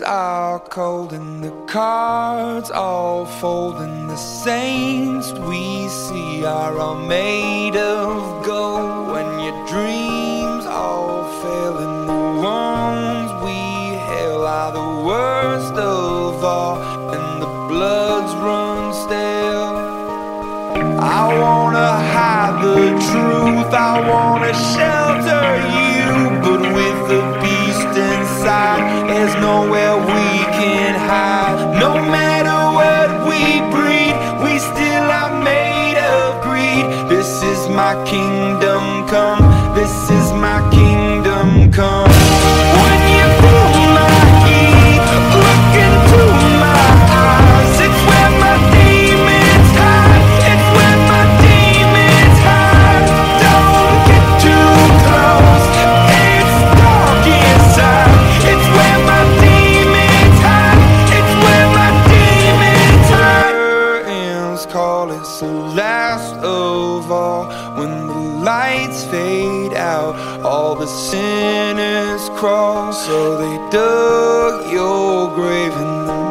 are cold and the cards all fold, and the saints we see are all made of gold. When your dreams all fail and the ones we hail are the worst of all, and the bloods run stale. I wanna hide the truth, I wanna shelter you, but with the beast inside, there's nowhere we can hide. No matter what we breed, we still are made of greed. This is my kingdom come, this is my kingdom come. When you feel my heat, look into my eyes, it's where my demons hide, it's where my demons hide. Don't get too close, it's dark inside, it's where my demons hide, it's where my demons hide. Curtains call, it's the last of all. When the lights fade out, all the sinners crawl. So they dug your grave and the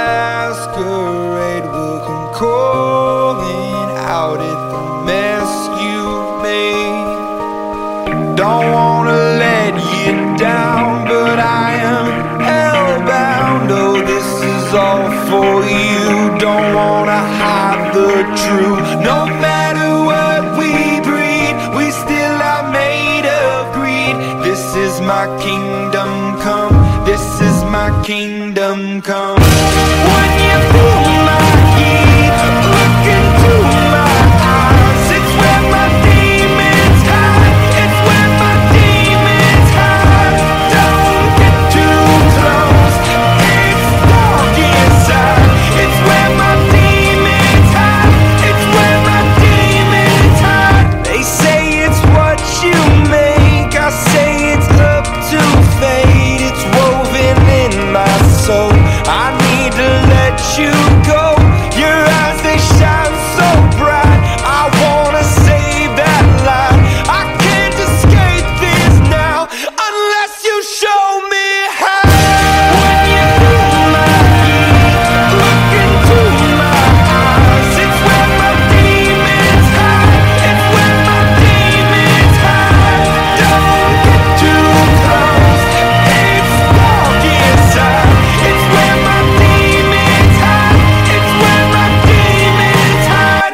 masquerade will come calling out at the mess you made. Don't wanna let you down, but I am hellbound. Oh, this is all for you. Don't wanna hide the truth. No matter what we breed, we still are made of greed. This is my kingdom come, this is my kingdom come. When you feel my heat, look into my eyes, it's where my demons hide, it's where my demons hide. Don't get too close, it's dark inside, it's where my demons hide, it's where my demons hide. They say it's what you make, I say it's up to fate. It's woven in my soul, I need to let you go. Your eyes, they shine so bright, I wanna save that light. I can't escape this now, unless you show me how. When you feel my heat, look into my eyes, it's where my demons hide, it's where my demons hide. Don't get too close, it's dark inside, it's where my demons hide, it's where my demons hide.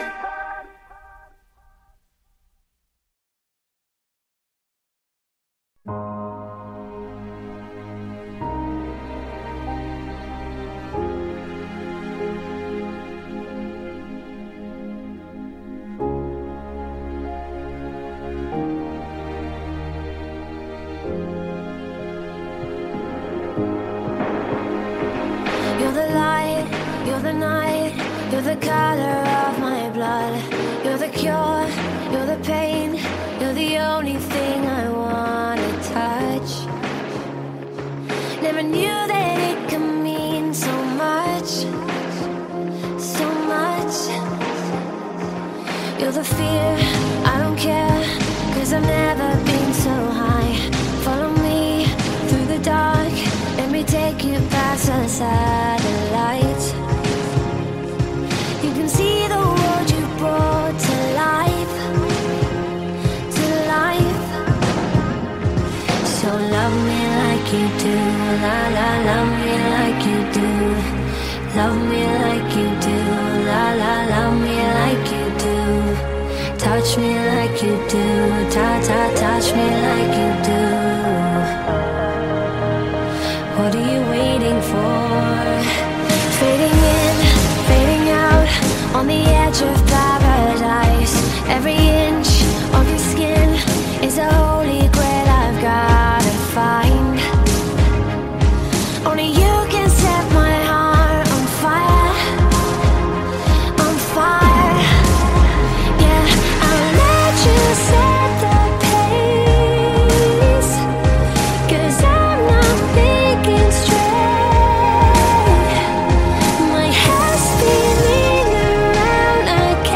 You're the light, you're the night, you're the color of my blood. You're the cure, you're the pain, you're the only thing I wanna touch. Never knew that it could mean so much, so much. You're the fear, I don't care, 'cause I've never been so high. Follow me through the dark, let me take you past the satellites. You can see the world you brought to life, to life. So love me like you do, la la, love me like you do. Love me like you do, la la, love me like you do. Touch me like you do, ta ta, touch me like you do. What are you waiting for? Fading in, fading out, on the edge of paradise. Every inch of your skin is a holy grail I've gotta find. Only you can set my heart on fire, on fire. Yeah, I'll let you set the pace, 'cause I'm not thinking straight. My head's spinning around again.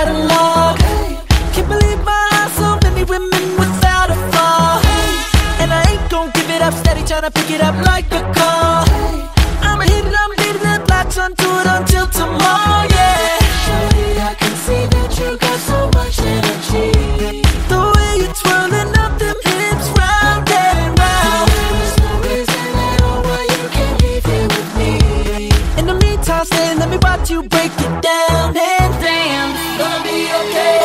catalog. Can't believe my eyes, so many women without a flaw. And I ain't gon' give it up, steady tryna pick it up like a call. I'ma hit it, I'ma leave it, latch onto it until tomorrow, yeah. Shawty, I can see that you got so much energy. The way you're twirling up them hips round and round. There's no reason at all why you can't leave here with me. In the meantime, stay, let me watch you break it down. And damn, it's gonna be okay.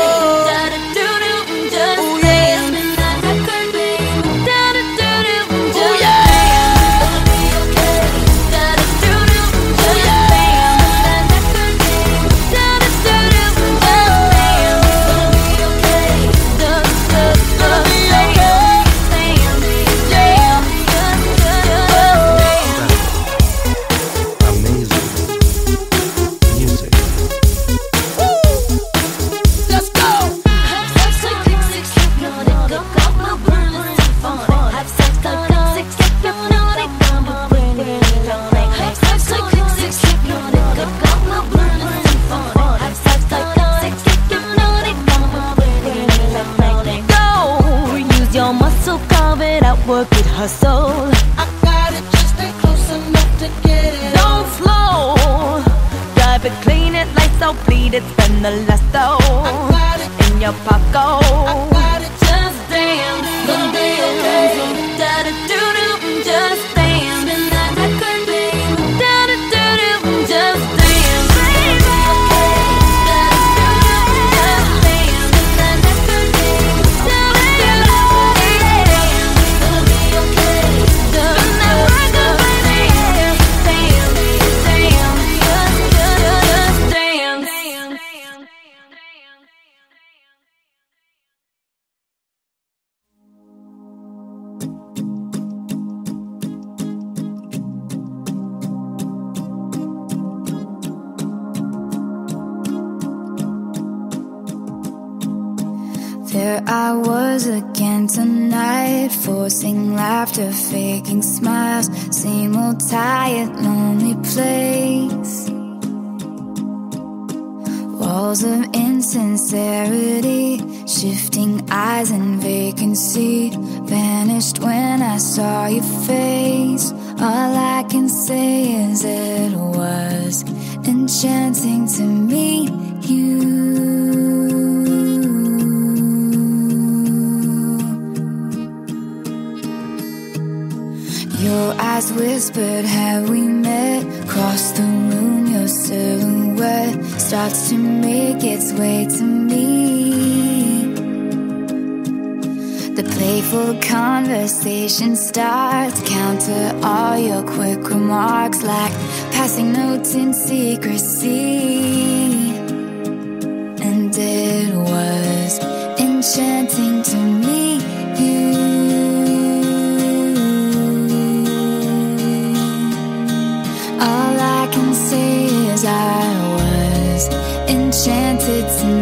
Work it, hustle. I got it, just stay close enough to get it. Don't slow. Drive it, clean it, lights out, bleed it, spend the last though. I got it in your pocket. I got it, just dance. Gonna be okay. Da-da-do-do, just dance. Spin that record, babe. Da-da-do-do, just dance, baby. Da-da-do-do, just dance. Spin that record, babe. Da-da-do-do. There I was again tonight, forcing laughter, faking smiles. Same old tired, lonely place. Walls of insincerity, shifting eyes and vacancy. Vanished when I saw your face. All I can say is it was enchanting to meet you. Your eyes whispered, have we met? Across the room, your silhouette starts to make its way to me. The playful conversation starts, counter all your quick remarks like passing notes in secrecy. And it was enchanting to meet you. All I can say is I was enchanted to